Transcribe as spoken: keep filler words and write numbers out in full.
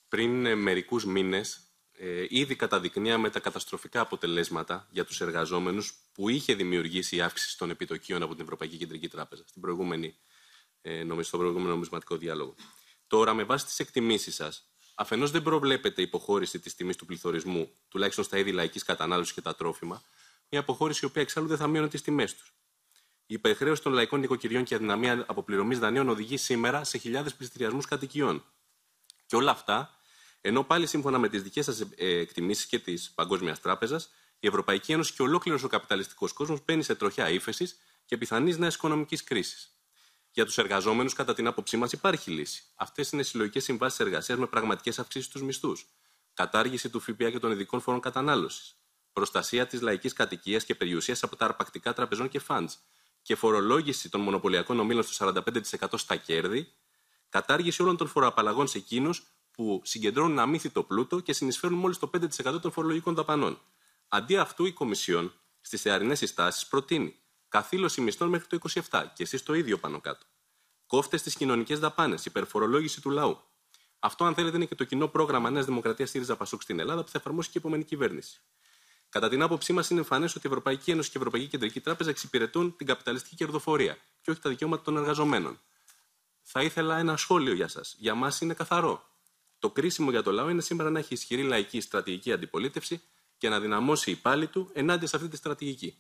πριν μερικούς μήνες ε, ήδη καταδεικνύαμε τα καταστροφικά αποτελέσματα για τους εργαζόμενους που είχε δημιουργήσει η αύξηση των επιτοκίων από την Ευρωπαϊκή Κεντρική Τράπεζα στην προηγούμενη, ε, στον προηγούμενο νομισματικό διάλογο. Τώρα, με βάση τις εκτιμήσεις σας, αφενός δεν προβλέπεται υποχώρηση της τιμής του πληθωρισμού, τουλάχιστον στα είδη λαϊκής κατανάλωσης και τα τρόφιμα, μια αποχώρηση η οποία εξάλλου δεν θα μείωνε τις τιμές τους. Η υπερχρέωση των λαϊκών νοικοκυριών και η αδυναμία αποπληρωμής δανείων οδηγεί σήμερα σε χιλιάδες πληστηριασμούς κατοικιών. Και όλα αυτά, ενώ πάλι σύμφωνα με τις δικές σας εκτιμήσεις και της Παγκόσμιας Τράπεζας, η Ευρωπαϊκή Ένωση και ολόκληρος ο καπιταλιστικός κόσμος μπαίνει σε τροχιά ύφεσης και πιθανής νέας οικονομικής κρίσης. Για τους εργαζόμενους, κατά την άποψή μας, υπάρχει λύση. Αυτές είναι συλλογικές συμβάσεις εργασίας με πραγματικές αυξήσεις στους μισθούς. Κατάργηση του ΦΠΑ και των ειδικών φόρων κατανάλωσης. Προστασία της λαϊκής κατοικίας και περιουσίας από τα αρπακτικά τραπεζών και funds. Και φορολόγηση των μονοπωλιακών ομίλων στο σαράντα πέντε τοις εκατό στα κέρδη. Κατάργηση όλων των φοροαπαλλαγών σε εκείνους που συγκεντρώνουν αμύθιτο πλούτο και συνεισφέρουν μόλις το πέντε τοις εκατό των φορολογικών δαπανών. Αντί αυτού, η Κομισιόν στις θεαρινές συστάσεις προτείνει καθήλωση μισθών μέχρι το είκοσι επτά και εσείς το ίδιο πάνω κάτω. Κόφτες στις κοινωνικές δαπάνες, υπερφορολόγηση του λαού. Αυτό, αν θέλετε, είναι και το κοινό πρόγραμμα Νέας Δημοκρατίας ΣΥΡΙΖΑ ΠΑΣΟΚ στην Ελλάδα που θα εφαρμόσει και η επόμενη κυβέρνηση. Κατά την άποψή μας, είναι εμφανές ότι η Ευρωπαϊκή Ένωση και η Ευρωπαϊκή Κεντρική Τράπεζα εξυπηρετούν την καπιταλιστική κερδοφορία και όχι τα δικαιώματα των εργαζομένων. Θα ήθελα ένα σχόλιο για σας. Για μας είναι καθαρό. Το κρίσιμο για το λαό είναι σήμερα να έχει ισχυρή λαϊκή στρατηγική αντιπολίτευση και να δυναμώσει η πάλη του ενάντια σε αυτή τη στρατηγική.